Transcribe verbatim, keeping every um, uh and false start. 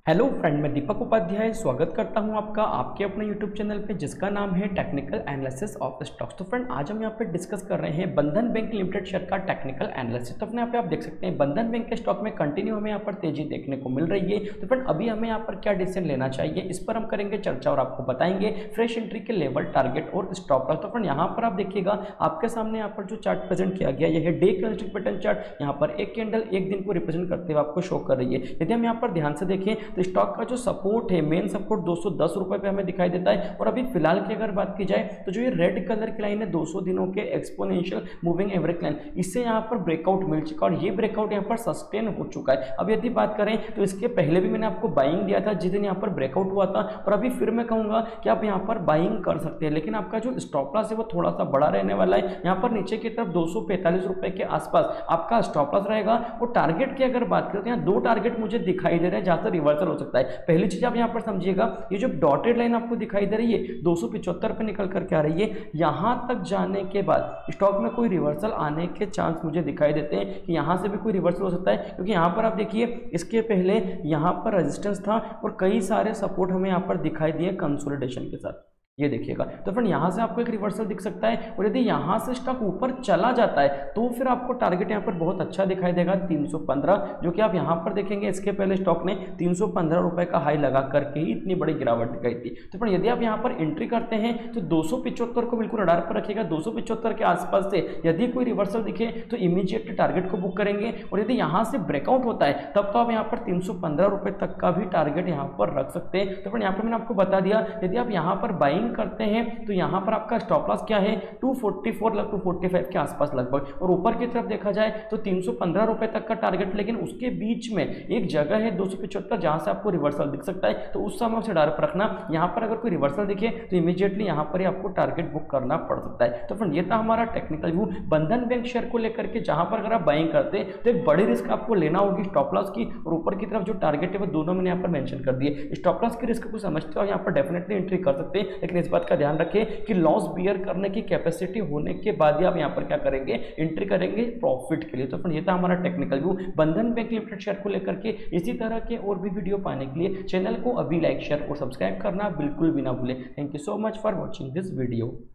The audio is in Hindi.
हेलो फ्रेंड, मैं दीपक उपाध्याय स्वागत करता हूं आपका आपके अपने यूट्यूब चैनल पे जिसका नाम है टेक्निकल एनालिसिस ऑफ स्टॉक्स। तो फ्रेंड, आज हम यहां पे डिस्कस कर रहे हैं बंधन बैंक लिमिटेड शेयर का टेक्निकल एनालिसिस। तो अपने यहाँ पे आप देख सकते हैं बंधन बैंक के स्टॉक में कंटिन्यू हमें यहाँ पर तेजी देखने को मिल रही है। तो फ्रेंड, अभी हमें यहाँ पर क्या डिसीजन लेना चाहिए इस पर हम करेंगे चर्चा और आपको बताएंगे फ्रेश एंट्री के लेवल, टारगेट और स्टॉप लॉस। तो फ्रेंड, यहाँ पर आप देखिएगा आपके सामने यहाँ पर जो चार्ट प्रेजेंट किया गया यह है डे कैंडलस्टिक पैटर्न चार्ट। यहाँ पर एक कैंडल एक दिन को रिप्रेजेंट करते हुए आपको शो कर रही है। यदि हम यहाँ पर ध्यान से देखें तो स्टॉक का जो सपोर्ट है, मेन सपोर्ट दो सौ दस रुपए पे हमें दिखाई देता है। और अभी फिलहाल की अगर बात की जाए तो जो ये रेड कलर की लाइन है दो सौ दिनों के एक्सपोनेंशियल मूविंग एवरेज लाइन, इससे यहाँ पर ब्रेकआउट मिल चुका और ये ब्रेकआउट यहाँ पर सस्टेन हो चुका है। अब यदि बात करें तो इसके पहले भी मैंने आपको बाइंग दिया था जिस दिन यहाँ पर ब्रेकआउट हुआ था, और अभी फिर मैं कहूंगा कि आप यहाँ पर बाइंग कर सकते हैं, लेकिन आपका जो स्टॉप लॉस है वो थोड़ा सा बड़ा रहने वाला है। यहाँ पर नीचे की तरफ दो सौ पैंतालीस रुपए के आसपास आपका स्टॉप लॉस रहेगा। और टारगेट की अगर बात करें तो यहाँ दो टारगेट मुझे दिखाई दे रहे हैं जहां से रिवर्सल हो सकता है। पहली चीज आप यहाँ पर समझिएगा, ये जो डॉटेड लाइन आपको दिखाई दे रही है दो सौ पिछहत्तर पे निकल करके आ रही है, यहां तक जाने के बाद स्टॉक में कोई रिवर्सल आने के चांस मुझे दिखाई देते हैं कि यहां से भी कोई रिवर्सल हो सकता है। क्योंकि यहां पर आप देखिए इसके पहले यहां पर रेजिस्टेंस था और कई सारे सपोर्ट हमें यहां पर दिखाई दिए कंसोलिडेशन के साथ, ये देखिएगा। तो फ्रेंड, यहां से आपको एक रिवर्सल दिख सकता है और यदि यहां से स्टॉक ऊपर चला जाता है तो फिर आपको टारगेट यहां पर बहुत अच्छा दिखाई देगा तीन सौ पंद्रह, जो कि आप यहां पर देखेंगे इसके पहले स्टॉक ने तीन सौ पंद्रह रुपए का हाई लगा करके ही इतनी बड़ी गिरावट दिखाई थी। तो फ्रेंड, यदि आप यहां पर एंट्री करते हैं तो दो सौ पिछहत्तर को बिल्कुल रडार पर रखिएगा। दो सौ पिछहत्तर के आसपास से यदि कोई रिवर्सल दिखे तो इमीडिएटली टारगेट को बुक करेंगे, और यदि यहां से ब्रेकआउट होता है तब तो आप यहां पर तीन सौ पंद्रह रुपए तक का भी टारगेट यहां पर रख सकते हैं। तो फ्रेंड, यहां पर मैंने आपको बता दिया यदि आप यहां पर बाइंग करते हैं तो यहां पर आपका स्टॉप लॉस क्या है दो सौ चौवालीस लग दो सौ पैंतालीस के आसपास लगभग, और ऊपर की तरफ देखा जाए तो तीन सौ पंद्रह रुपए तक का टारगेट। लेकिन उसके बीच में एक जगह है दो सौ पचहत्तर जहां से आपको रिवर्सल दिख सकता है, तो उस समय उसे डार पर रखना। यहां पर अगर कोई रिवर्सल दिखे तो इमीडिएटली यहां पर ही आपको टारगेट बुक करना पड़ सकता है। तो फ्रेंड, ये था हमारा technical view Bandhan bank share को लेकर के, जहां पर अगर आप बाइंग करते हैं तो एक बड़ी रिस्क आपको लेना होगी स्टॉप लॉस की, और ऊपर की तरफ जो टारगेट है वो दोनों मैंने यहाँ पर मेंशन कर दिए। स्टॉप लॉस की रिस्क को समझते हो यहाँ पर डेफिनेटली एंट्री कर सकते हैं, लेकिन इस बात का ध्यान रखें कि लॉस बियर करने की कैपेसिटी होने के बाद ही आप यहां पर क्या करेंगे, एंट्री करेंगे प्रॉफिट के लिए। तो फ्रेंड, ये था हमारा technical view Bandhan bank limited share को लेकर के। इसी तरह के और भी वीडियो पाने के लिए चैनल को अभी लाइक, शेयर और सब्सक्राइब करना बिल्कुल भी ना भूलें। Thank you so much for watching this video.